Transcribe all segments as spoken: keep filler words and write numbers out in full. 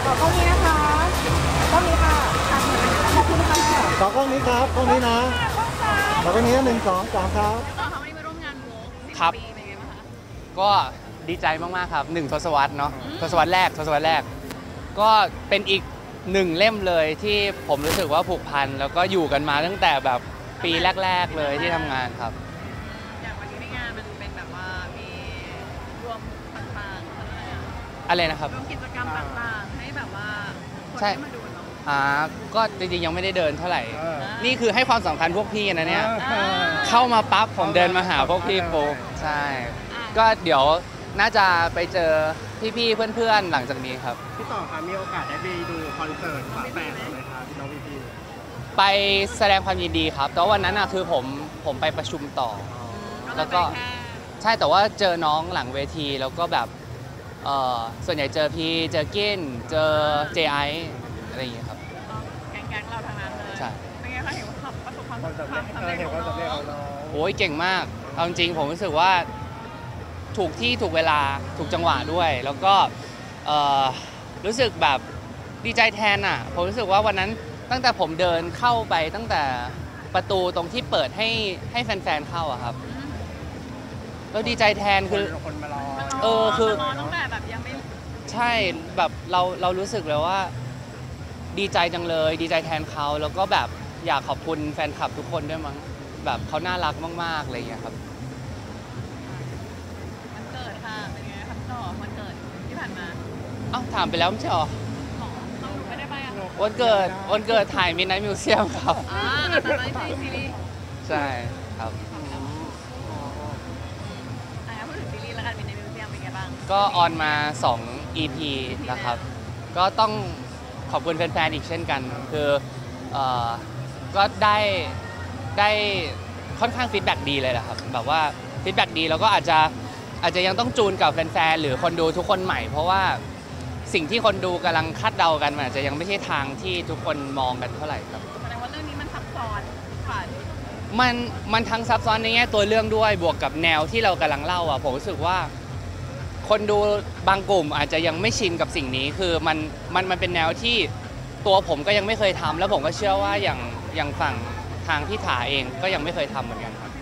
อกล้องนี้นะคะกล้องนี้ค่ะขอบคุณค่ะขอกล้องนี้ครับกล้องนี้นะขอกล้องนี้หนึ่งสองสามครับต่อค่ะวันนี้มาร่วมงานโวล์กครับเป็นไงบ้างคะก็ดีใจมากๆครับหนึ่งทศวรรษเนาะทศวรรษแรกทศวรรษแรกก็เป็นอีกหนึ่งเล่มเลยที่ผมรู้สึกว่าผูกพันแล้วก็อยู่กันมาตั้งแต่แบบปีแรกๆเลยที่ทำงานครับอย่างวันนี้ในงานมันเป็นแบบว่ามีรวมต่างๆอะไรอะอะไรนะครับรวมกิจกรรมต่างๆให้แบบว่าคนใช่ที่มาดูเนาะอ่าก็จริงๆยังไม่ได้เดินเท่าไหร่นี่คือให้ความสำคัญพวกพี่นะเนี่ยเข้ามาปั๊บผมเดินมาหาพวกพี่ปุ๊บใช่ก็เดี๋ยวน่าจะไปเจอพี่ๆเพื่อนๆหลังจากนี้ครับพี่ต่อครับมีโอกาสได้ไปดูคอนเสิร์ตฝาแฝดไหมครับพี่น้องพี่พี่ไปแสดงความยินดีครับแต่ว่าวันนั้นอะคือผมผมไปประชุมต่อแล้วก็ใช่แต่ว่าเจอน้องหลังเวทีแล้วก็แบบเออส่วนใหญ่เจอพี่เจอกินเจอเจไออะไรอย่างเงี้ยครับแก๊งๆเราทางนั้นเลยใช่เป็นไงคะเห็นว่าประสบความสำเร็จเห็นว่าสำเร็จเอาน้องโอ้ยเก่งมากเอาจริงผมรู้สึกว่าถูกที่ถูกเวลาถูกจังหวะด้วย แล้วก็รู้สึกแบบดีใจแทนอ่ะผมรู้สึกว่าวันนั้นตั้งแต่ผมเดินเข้าไปตั้งแต่ประตูตรงที่เปิดให้ให้แฟนๆเข้าอะครับแล้วดีใจแทนคือคนมารอเออคือตั้งแต่แบบยังไม่ใช่แบบเราเรารู้สึกเลยว่าดีใจจังเลยดีใจแทนเขาแล้วก็แบบอยากขอบคุณแฟนคลับทุกคนด้วยมั้งแบบเขาน่ารักมากๆอะไรอย่างเงี้ยครับวันเกิดค่ะเป็นไงครับต่อวันเกิดที่ผ่านมาอ้าวถามไปแล้วไม่ใช่หรอเราไม่ได้ไปอ่ะวันเกิดวันเกิดถ่าย Midnight Museum ครับอ่าแต่ไม่ใช่ซีรีส์ใช่ครับอ่าพูดถึงซีรีส์แล้วกันMidnight Museumเป็นไงบ้างก็ออนมาสอง อี พี นะครับก็ต้องขอบคุณแฟนๆอีกเช่นกันคือเอ่อก็ได้ได้ค่อนข้างฟีดแบ็กดีเลยนะครับแบบว่าฟีดแบ็กดีแล้วก็อาจจะอาจจะยังต้องจูนกับแฟนๆหรือคนดูทุกคนใหม่เพราะว่าสิ่งที่คนดูกำลังคาดเดากันมันอาจจะยังไม่ใช่ทางที่ทุกคนมองกันเท่าไหร่ครับแสดงว่าเรื่องนี้มันซับซ้อนค่ะมันมันทั้งซับซ้อนในแง่ตัวเรื่องด้วยบวกกับแนวที่เรากำลังเล่าอ่ะผมรู้สึกว่าคนดูบางกลุ่มอาจจะยังไม่ชินกับสิ่งนี้คือมันมันมันเป็นแนวที่ตัวผมก็ยังไม่เคยทำแล้วผมก็เชื่อว่าอย่างอย่างฝั่งทางพี่ถาเองก็ยังไม่เคยทำเหมือนกันครับ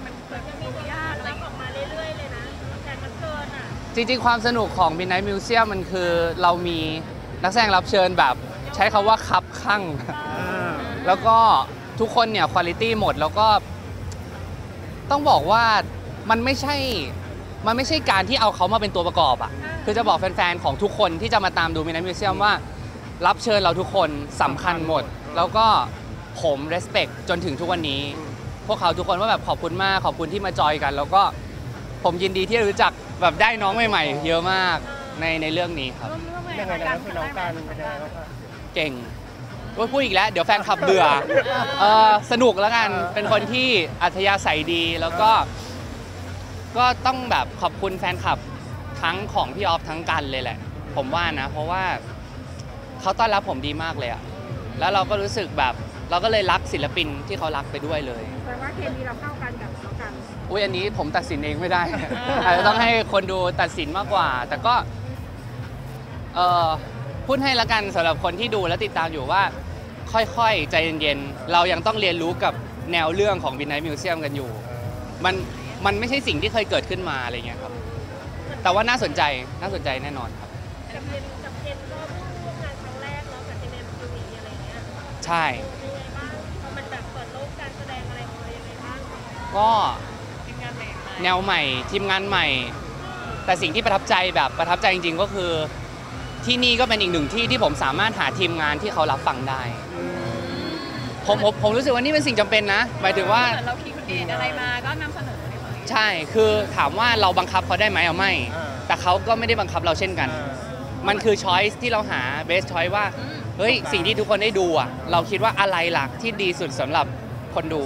จริงๆความสนุกของ Midnight Museum มันคือเรามีนักแสดงรับเชิญแบบใช้คำว่าคับข้างแล้วก็ทุกคนเนี่ยคุณภาพหมดแล้วก็ต้องบอกว่ามันไม่ใช่มันไม่ใช่การที่เอาเขามาเป็นตัวประกอบอ่ะคือจะบอกแฟนๆของทุกคนที่จะมาตามดู Midnight Museum ว่ารับเชิญเราทุกคนสำคัญหมดแล้วก็ผม respect จนถึงทุกวันนี้พวกเขาทุกคนว่าแบบขอบคุณมากขอบคุณที่มาจอยกันแล้วก็ผมยินดีที่รู้จักแบบได้น้องใหม่ๆเยอะมากในในเรื่องนี้ครับยังไงนะคือน้องการเป็นยังไงบ้างคะเก่งพูดอีกแล้วเดี๋ยวแฟนคลับเบื่อเออสนุกแล้วกันเป็นคนที่อัธยาศัยดีแล้วก็ก็ต้องแบบขอบคุณแฟนคลับทั้งของพี่ออฟทั้งกันเลยแหละผมว่านะเพราะว่าเขาต้อนรับผมดีมากเลยอะแล้วเราก็รู้สึกแบบเราก็เลยรักศิลปินที่เขารักไปด้วยเลยแปลว่าเคมีเราเข้ากันกับเขากันอุ้ยอันนี้ผมตัดสินเองไม่ได้อาจจะต้องให้คนดูตัดสินมากกว่าแต่ก็เออพูดให้ละกันสำหรับคนที่ดูและติดตามอยู่ว่าค่อยๆใจเย็นๆเรายังต้องเรียนรู้กับแนวเรื่องของ Midnight Museum กันอยู่มันมันไม่ใช่สิ่งที่เคยเกิดขึ้นมาอะไรเงี้ยครับแต่ว่าน่าสนใจน่าสนใจแน่นอนครับกับเพนกับเพนก็ร่วมงานครั้งแรกแล้วกับเจเนมยูวีอะไรเงี้ยใช่ยังไงบ้างพอมันแบบเปิดโลกการแสดงอะไรของเรายังไงบ้างก็แนวใหม่ทีมงานใหม่แต่สิ่งที่ประทับใจแบบประทับใจจริงๆก็คือที่นี่ก็เป็นอีกหนึ่งที่ที่ผมสามารถหาทีมงานที่เขารับฟังได้ผมผมผมรู้สึกว่านี่เป็นสิ่งจำเป็นนะหมายถึงว่าเราคิดเองอะไรมาก็นำเสนอใช่คือถามว่าเราบังคับเขาได้ไหมเอาไม่แต่เขาก็ไม่ได้บังคับเราเช่นกันมันคือช้อยส์ที่เราหาเบสช้อยส์ว่าเฮ้ยสิ่งที่ทุกคนได้ดูอ่ะเราคิดว่าอะไรหลักที่ดีสุดสำหรับคนดู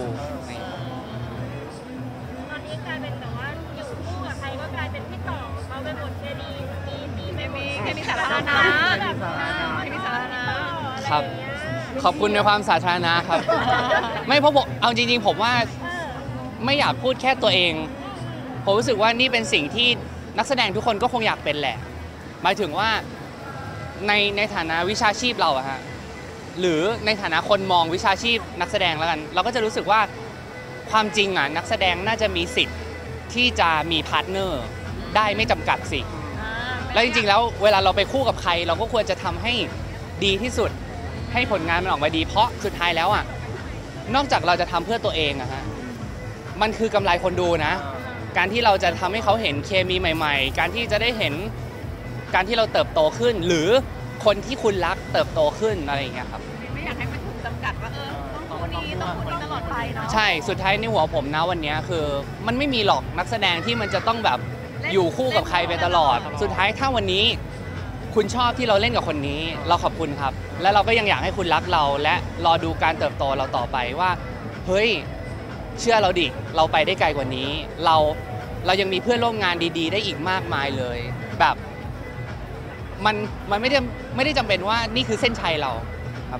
ตอนนี้กลายเป็นแบบว่าอยู่คู่กับใครก็กลายเป็นพี่ต่อเขาเป็นบทเคมีมีมีไม่มีเคมีสาธารณะแบบเคมีสาธารณะครับขอบคุณในความสาธารณะครับไม่เพราะผมเอาจริงๆผมว่าไม่อยากพูดแค่ตัวเองผมรู้สึกว่านี่เป็นสิ่งที่นักแสดงทุกคนก็คงอยากเป็นแหละหมายถึงว่าในในฐานะวิชาชีพเราอะฮะหรือในฐานะคนมองวิชาชีพนักแสดงแล้วกันเราก็จะรู้สึกว่าความจริงอะนักแสดงน่าจะมีสิทธิ์ที่จะมีพาร์ทเนอร์ได้ไม่จำกัดสิแล้วจริงๆแล้วเวลาเราไปคู่กับใครเราก็ควรจะทำให้ดีที่สุดให้ผลงานมันออกมาดีเพราะสุดท้ายแล้วอะนอกจากเราจะทำเพื่อตัวเองอะฮะมันคือกำไรคนดูนะการที่เราจะทำให้เขาเห็นเคมีใหม่ๆการที่จะได้เห็นการที่เราเติบโตขึ้นหรือคนที่คุณรักเติบโตขึ้นอะไรอย่างเงี้ยครับไม่อยากให้มันถูกจำกัดว่าเออต้องคนนี้ต้องคนนี้ตลอดไปเนาะใช่สุดท้ายในหัวผมนะวันนี้คือมันไม่มีหรอกนักแสดงที่มันจะต้องแบบอยู่คู่กับใครไปตลอดสุดท้ายถ้าวันนี้คุณชอบที่เราเล่นกับคนนี้เราขอบคุณครับและเราก็ยังอยากให้คุณรักเราและรอดูการเติบโตเราต่อไปว่าเฮ้ยเชื่อเราดิเราไปได้ไกลกว่านี้เราเรายังมีเพื่อนร่วมงานดีๆได้อีกมากมายเลยแบบมันมันไม่ได้ไม่ได้จำเป็นว่านี่คือเส้นชัยเราครับ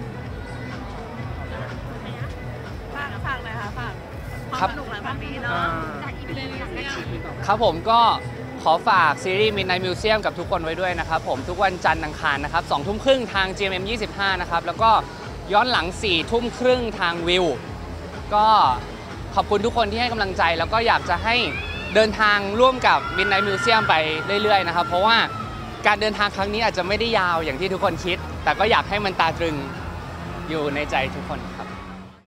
ฝากฝากเลยค่ะฝากความสนุกหลังจากนี้เนาะจากอีพีนี้เนี่ยครับผมก็ขอฝากซีรีส์ Midnight Museum กับทุกคนไว้ด้วยนะครับผมทุกวันจันทร์อังคารนะครับสองทุ่มครึ่งทาง จี เอ็ม เอ็ม ยี่สิบห้านะครับแล้วก็ย้อนหลังสี่ทุ่มครึ่งทางวิวก็ขอบคุณทุกคนที่ให้กำลังใจแล้วก็อยากจะให้เดินทางร่วมกับ Midnight Museum ไปเรื่อยๆนะครับเพราะว่าการเดินทางครั้งนี้อาจจะไม่ได้ยาวอย่างที่ทุกคนคิดแต่ก็อยากให้มันตาตรึงอยู่ในใจทุกคนครับ